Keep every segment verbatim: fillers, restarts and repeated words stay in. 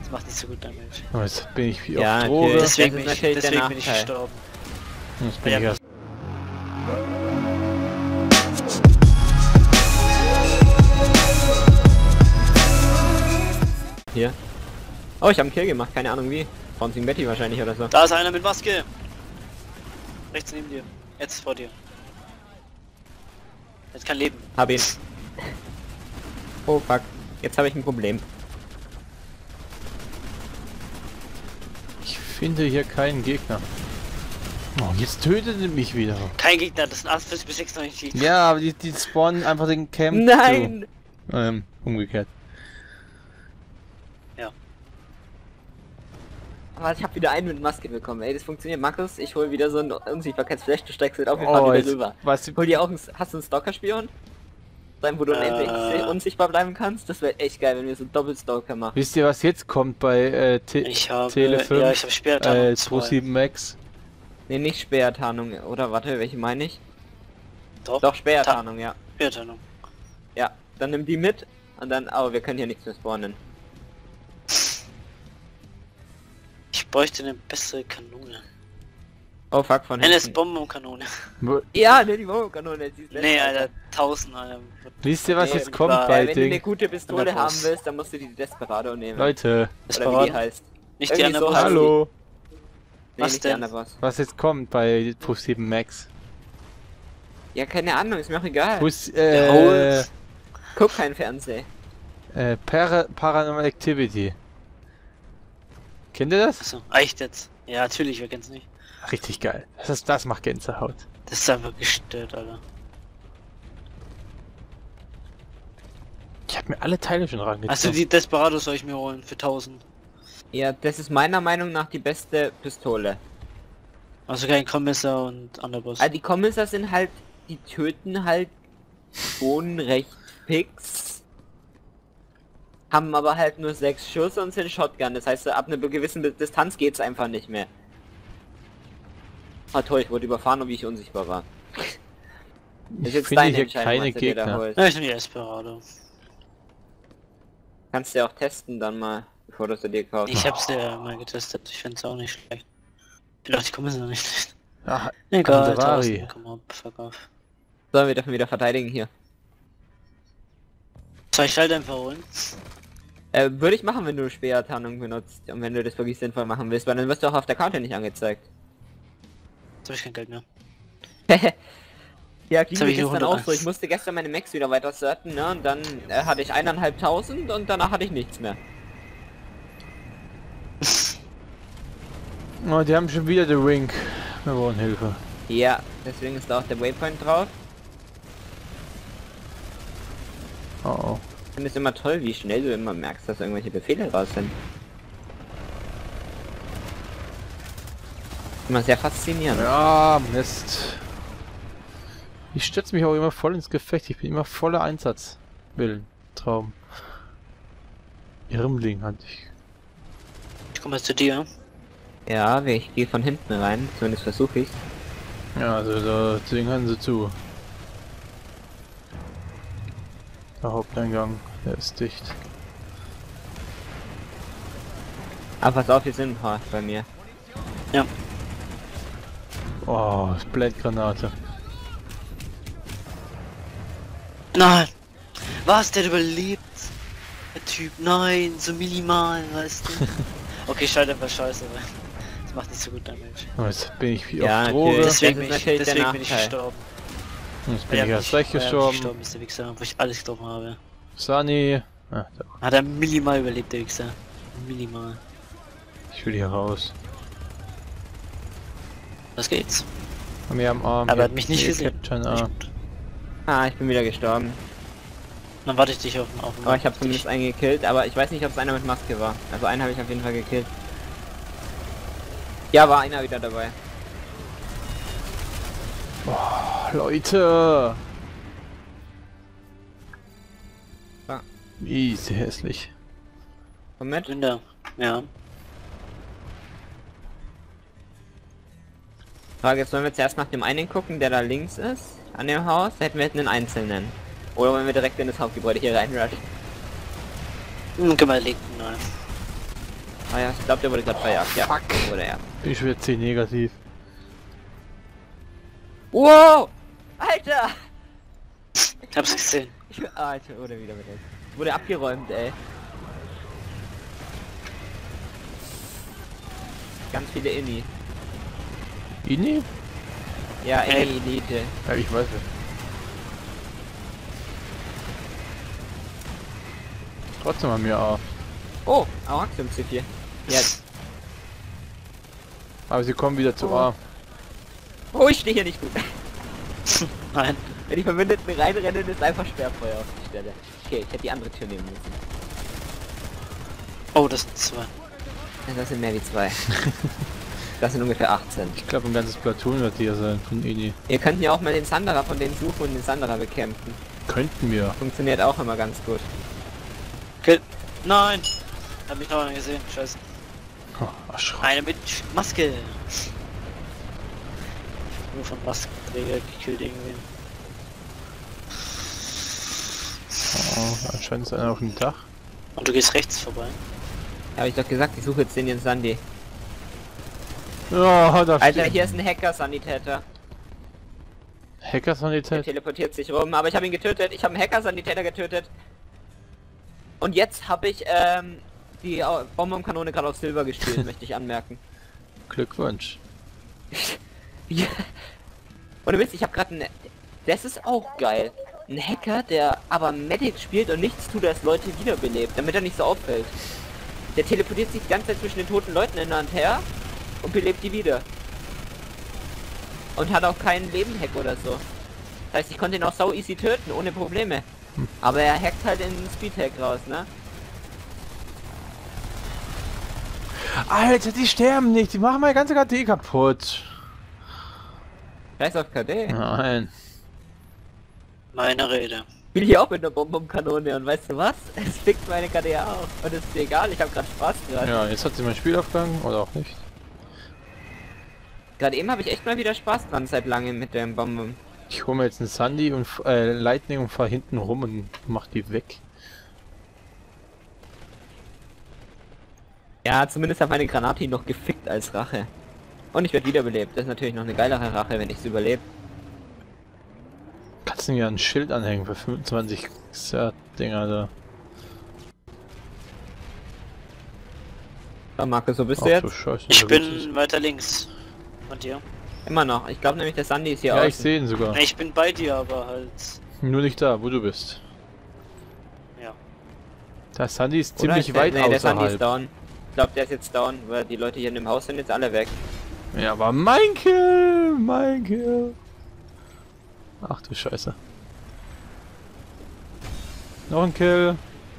Das macht nicht so gut Damage. Oh, jetzt bin ich wie Ja, auf Droge. natürlich. Deswegen, Das bin ist ich, natürlich der deswegen bin ich Nachteil. gestorben. Jetzt bin Ja. ich erst. Hier. Oh, ich habe einen Kill gemacht, keine Ahnung wie. Bouncing Betty wahrscheinlich oder so. Da ist einer mit Maske. Rechts neben dir. Jetzt vor dir. Jetzt kein Leben. Hab ihn. Oh fuck. Jetzt habe ich ein Problem. Ich finde hier keinen Gegner. Oh, jetzt tötet er mich wieder. Kein Gegner, das sind alles bis sechs noch nicht die. Ja, aber die, die spawnen einfach den Camp. Nein! Zu. Ähm, umgekehrt. Ja. Aber ich habe wieder einen mit Maske bekommen, ey, das funktioniert. Markus, ich hol wieder so ein Unsichtbarkeitsflash, du steigst mit auf, wir fahren Oh, wieder jetzt, rüber. weißt du, Hol dir auch einen, hast du einen Stalker-Spion? Sein, wo du Äh. unendlich unsichtbar bleiben kannst? Das wäre echt geil, wenn wir so einen Doppelstalker machen. wisst ihr, was jetzt kommt bei äh, Te Ich habe, Tele fünf? ja, ich habe später äh, siebenundzwanzig Max? Ne, nicht Sperrtarnung, oder? Warte, welche meine ich? Doch, Doch, Sperrtarnung, ja. Spätertarnung. Ja, dann nimm die mit und dann, oh, wir können hier nichts mehr spawnen. Ich bräuchte eine bessere Kanone. Oh fuck, von Eine hinten. Bombenkanone. Ja, ne, die Bombenkanone, die ist Nee, besser. Alter, tausend, Alter. Wisst ihr, was Nee, jetzt kommt klar. bei Äh, wenn du eine Ding? gute Pistole Underboss. haben willst, dann musst du die Desperado nehmen. Leute, Das Oder wie die war heißt. nicht die Irgendwie andere so Boss. heißt hallo, Nee, Was nicht die denn? Underboss. was jetzt kommt bei Push sieben Max? Ja, keine Ahnung, ist mir auch egal. Push, Der äh, Holz. Guck kein Fernsehen. äh, Para Paranormal Activity. Kennt ihr das? Achso, echt jetzt? Ja, natürlich, wer kennt's nicht. Richtig geil. Das, ist, das macht Gänsehaut. Das ist einfach gestört, Alter. Ich habe mir alle Teile schon rangezogen. Also die Desperados soll ich mir holen für tausend. Ja, das ist meiner Meinung nach die beste Pistole. Also kein Kommissar und Underboss. Also die Kommissar sind halt, die töten halt schon recht fix. Haben aber halt nur sechs Schuss und sind Shotgun. Das heißt, ab einer gewissen Distanz geht's einfach nicht mehr. Ah toll, ich wurde überfahren, und wie ich unsichtbar war. Das ist Ich jetzt finde deine hier Entscheidung, keine was du dir da Gegner. holst. Ja, ich nehme die Desperado. Kannst du ja auch testen dann mal, bevor du sie dir kaufst. Ich hab's ja mal getestet, ich find's auch nicht schlecht. Ich dachte, die Kommissar nicht schlecht. Ach, Egal, Andrari. tausend, komm ab, fuck off. So, wir dürfen wieder verteidigen hier. Soll ich halt einfach holen? Äh, würde ich machen, wenn du Sperrtarnung benutzt und wenn du das wirklich sinnvoll machen willst, weil dann wirst du auch auf der Karte nicht angezeigt. Jetzt hab ich kein Geld mehr. Ja, ging Jetzt hab mir ich nur gestern auch so. hunderteins. Ich musste gestern meine Max wieder weiter certen, ne? Und dann äh, hatte ich eineinhalbtausend und danach hatte ich nichts mehr. Oh, die haben schon wieder den Wink. Wir brauchen Hilfe. Ja, deswegen ist da auch der Waypoint drauf. Oh, oh. Ich finde es immer toll, wie schnell du immer merkst, dass irgendwelche Befehle raus sind. Immer sehr faszinierend. Ja, Mist. Ich stürze mich auch immer voll ins Gefecht. Ich bin immer voller Einsatzwillen. Traum. Irmling hatte ich. Ich komme jetzt zu dir. Ja, ich gehe von hinten rein, zumindest versuche ich. Ja, also da zwingen sie zu. Der Haupteingang, der ist dicht. Aber pass auf, wir sind ein paar bei mir. Ja. Oh, Blendgranate. Nein! Was, der hat überlebt? Der Typ, nein, so minimal, weißt du? Okay, scheiße, einfach scheiße, aber das macht nicht so gut Damage. Oh, jetzt bin ich wie Ja, auf Droge. natürlich. Deswegen, das bin ist ich, natürlich der deswegen bin ich Nachteil. gestorben. Jetzt bin Weil ich er erst mich- recht weil er gestorben. gestorben ist, der Wichser, wo ich alles getroffen habe. Sunny. Ah, da. Hat er minimal überlebt, der Wichser. Minimal. Ich will hier raus. Was geht's? Bei mir am Arm. Aber er hat hier mich nicht die gesehen. Captain Nicht A. gut. Ah, ich bin wieder gestorben. Dann warte ich dich auf, auf Aber ich habe auf zumindest dich. einen gekillt, aber ich weiß nicht, ob es einer mit Maske war. Also einen habe ich auf jeden Fall gekillt. Ja, war einer wieder dabei. Oh, Leute! Ja. Easy hässlich. Komm mit. Bin da. Ja. Frage, jetzt sollen wir zuerst nach dem einen gucken, der da links ist, an dem Haus. Da hätten wir hätten einen einzelnen. Oder wollen wir direkt in das Hauptgebäude hier reinrushen? Hm, können wir legen, nein. Ah ja, ich glaube, der wurde gerade verjagt. Ja, Fuck. wurde er. Bin ich wieder zehn negativ. Wow! Alter! Ich hab's gesehen. Ich, ah, ich wurde wieder mit dem. Wurde abgeräumt, ey. Ganz viele Inni. Ini? Ja, Ey. Inni Elite. Ja, ich weiß nicht. Trotzdem haben wir A. Oh, Araxium C vier. Jetzt. Aber sie kommen wieder zu Oh. A. Oh, ich stehe hier nicht gut. Nein. Wenn die Verbündeten reinrennen, ist einfach Sperrfeuer auf die Stelle. Okay, ich hätte die andere Tür nehmen müssen. Oh, das sind zwei. Ja, das sind mehr wie zwei. Das sind ungefähr achtzehn. Ich glaube, ein ganzes Platoon wird hier sein von Ini. Ihr könnt ja auch mal den Sanderer von denen suchen und den Sanderer bekämpfen. Könnten wir. Funktioniert auch immer ganz gut. Kill. Nein! Hab mich noch mal gesehen. Scheiße. Oh, erschrocken. Eine mit Maske. Nur von Maskenträger gekillt irgendwie. Oh, anscheinend ist einer auf dem Dach. Und du gehst rechts vorbei. Ja, hab ich doch gesagt, ich suche jetzt den Jens Sandy. Oh, da Alter, steht- hier ist ein Hacker-Sanitäter. Der Hacker-Sanität. teleportiert sich rum, aber ich habe ihn getötet. Ich habe einen Hacker-Sanitäter getötet. Und jetzt habe ich ähm, die Au- Bonbonkanone gerade auf Silber gespielt, möchte ich anmerken. Glückwunsch. Ja. Ohne Witz, ich habe gerade einen... Das ist auch geil. Ein Hacker, der aber Medic spielt und nichts tut, als Leute wiederbelebt, damit er nicht so auffällt. Der teleportiert sich die ganze Zeit zwischen den toten Leuten in der Hand her und belebt die wieder. Und hat auch keinen Leben-Hack oder so. Das heißt, ich konnte ihn auch sau easy töten, ohne Probleme. Aber er hackt halt in den Speed-Hack raus, ne? Alter, die sterben nicht. Die machen meine ganze K D kaputt. Scheiß auf K D. Nein. Meine Rede. Ich spiele hier auch mit einer Bonbonkanone und weißt du was? Es fickt meine K D auf. Und es ist mir egal, ich habe gerade Spaß dran. Ja, jetzt hat sie mein Spiel aufgegangen oder auch nicht. Gerade eben habe ich echt mal wieder Spaß dran seit langem mit dem Bonbon. Ich hole mir jetzt einen Sandy und äh, Lightning und fahr hinten rum und mach die weg. Ja, zumindest hat meine Granate ihn noch gefickt als Rache. Und ich werde wiederbelebt. Das ist natürlich noch eine geilere Rache, wenn ich es überlebe. Kannst du mir ein Schild anhängen für fünfundzwanzig Dinger da. So, Markus, wo bist Ach du du jetzt? Scheiße, Ich da bin bist du. weiter links. Und dir? Immer noch. Ich glaube nämlich, der Sandy ist hier Ja, ich außen. sehe ihn sogar. Ich bin bei dir, aber halt... Nur nicht da, wo du bist. Ja. Der Sandy ist Oder? ziemlich Ist der, weit nee, der Sandy ist außerhalb. down. Ich glaube, der ist jetzt down, weil die Leute hier in dem Haus sind jetzt alle weg. Ja, aber mein Kill, mein Kill. Ach du Scheiße. Noch ein Kill.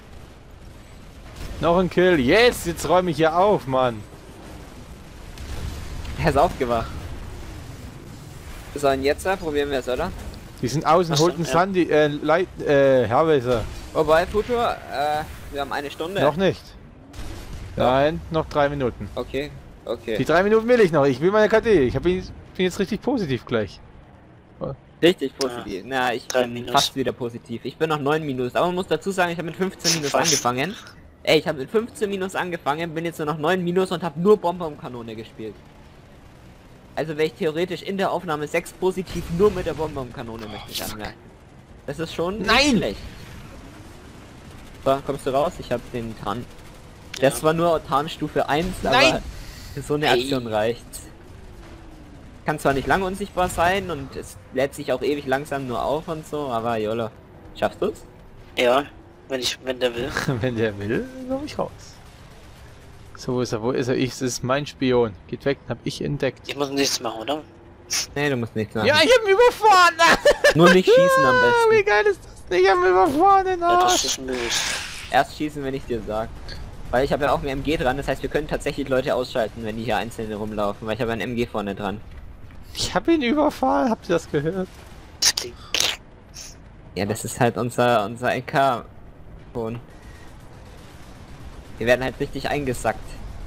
Noch ein Kill. Yes, jetzt räume ich hier auf, Mann. Er ist aufgewacht. So, und jetzt äh, probieren wir es, oder? Die sind außen, Ach so, holt einen ja. Sandy, äh, Light, äh, Herrwässer. Wobei, Futur, äh, wir haben eine Stunde. Noch nicht. Nein, noch drei Minuten. Okay, okay. Die drei Minuten will ich noch. Ich will meine K D. Ich hab ihn, bin jetzt richtig positiv gleich. Richtig positiv. Na, ich Drei bin Minus. fast wieder positiv. Ich bin noch neun Minus. Aber man muss dazu sagen, ich habe mit fünfzehn Minus Fast. angefangen. Ey, ich habe mit fünfzehn Minus angefangen, bin jetzt nur noch neun Minus und habe nur Bonbonkanone gespielt. Also wäre ich theoretisch in der Aufnahme sechs positiv nur mit der Bonbonkanone, möchte ich anmerken. Das ist schon nicht Nein! schlecht. So, kommst du raus? Ich habe den Tarn. Das Ja. war nur Tarnstufe eins, aber Nein! für so eine Ey. Aktion reicht. Kann zwar nicht lange unsichtbar sein und es lädt sich auch ewig langsam nur auf und so, aber YOLO. Schaffst du's? Ja, wenn ich, wenn der will. Wenn der will, komm ich raus. So, wo ist er? Wo ist er? Ich, das ist mein Spion. Geht weg, hab ich entdeckt. Ich muss nichts machen, oder? Nee, du musst nichts machen. Ja, ich hab ihn überfahren! Nur nicht schießen am Wie besten. geil ist das denn? Ich hab ihn überfahren, den Ja, das Arsch. ist möglich. Erst schießen, wenn ich dir sag. Weil ich habe ja auch ein M G dran, das heißt wir können tatsächlich Leute ausschalten, wenn die hier einzelne rumlaufen, weil ich habe ein M G vorne dran. Ich hab ihn überfahren, habt ihr das gehört? Das klingt... Ja, das ist halt unser unser E K-Ton. Wir werden halt richtig eingesackt.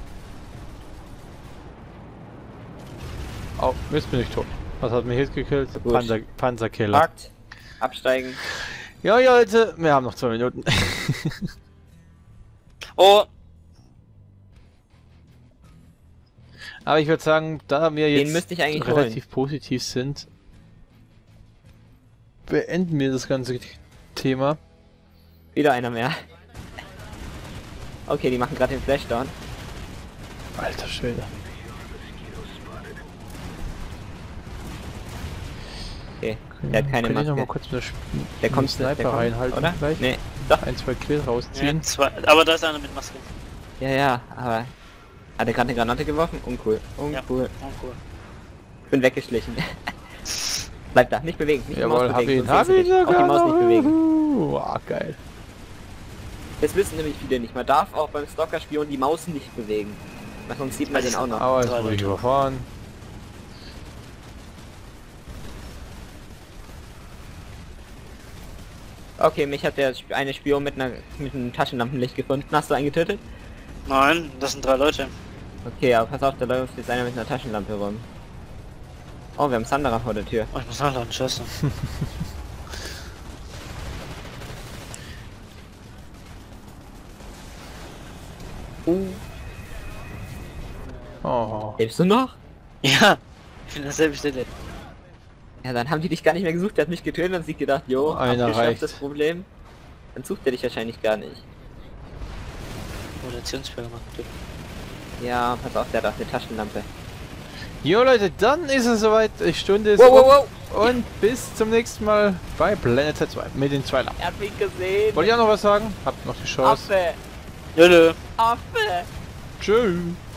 Oh, Mist, bin ich tot. Was hat mich jetzt gekillt? Gut. Panzer, Panzerkiller. Packt, absteigen. Ja, ja, Leute, wir haben noch zwei Minuten. Oh! Aber ich würde sagen, da wir jetzt Den müsste ich eigentlich relativ positiv sind, beenden wir das ganze Thema. Wieder einer mehr. Okay, die machen gerade den Flashdown. Alter Schwede. Okay, der hat keine Kann ich noch mal Maske. kurz mit der, Sp Der kommt, Sniper der kommt, reinhalten oder? gleich? Nee, doch. Ein, zwei Kills rausziehen. Ja, zwei, aber da ist einer mit Maske. Ja, ja, aber... Hat er gerade eine Granate geworfen? Uncool. Uncool. Oh, cool. Bin weggeschlichen. Bleib da, nicht bewegen. Nicht die Jawohl, Maus hab bewegen, ihn, sonst hab sehst du ihn dich. Auch die Maus nicht bewegen. Wow, geil. Das wissen nämlich viele nicht. Man darf auch beim Stalker-Spion die Maus nicht bewegen. Weil sonst sieht man den auch noch. Aber jetzt Drei wurde ich Leute. überfahren. Okay, mich hat der Sp- eine Spion mit einer mit einem Taschenlampenlicht gefunden. Hast du einen getötet? Nein, das sind drei Leute. Okay, aber pass auf, da läuft jetzt einer mit einer Taschenlampe rum. Oh, wir haben Sandra vor der Tür. Oh, ich muss nachladen, scheiße. Uh. Oh. Lebst du noch? Ja, ich bin an derselben Stelle. Ja, dann haben die dich gar nicht mehr gesucht. Der hat mich getötet und sich gedacht, jo, Einer abgeschafft reicht. das Problem. Dann sucht er dich wahrscheinlich gar nicht. Rotationsfehler gemacht. Ja, pass auf, der hat auch eine Taschenlampe. Jo Leute, dann ist es soweit. Die Stunde ist Wow, um. wow, wow! Und bis zum nächsten Mal bei Planet zwei mit den zwei Lampen. Er hat mich gesehen! Wollt ihr auch noch was sagen? Habt noch die Chance. Affe! Jö, Affe! Tschüss.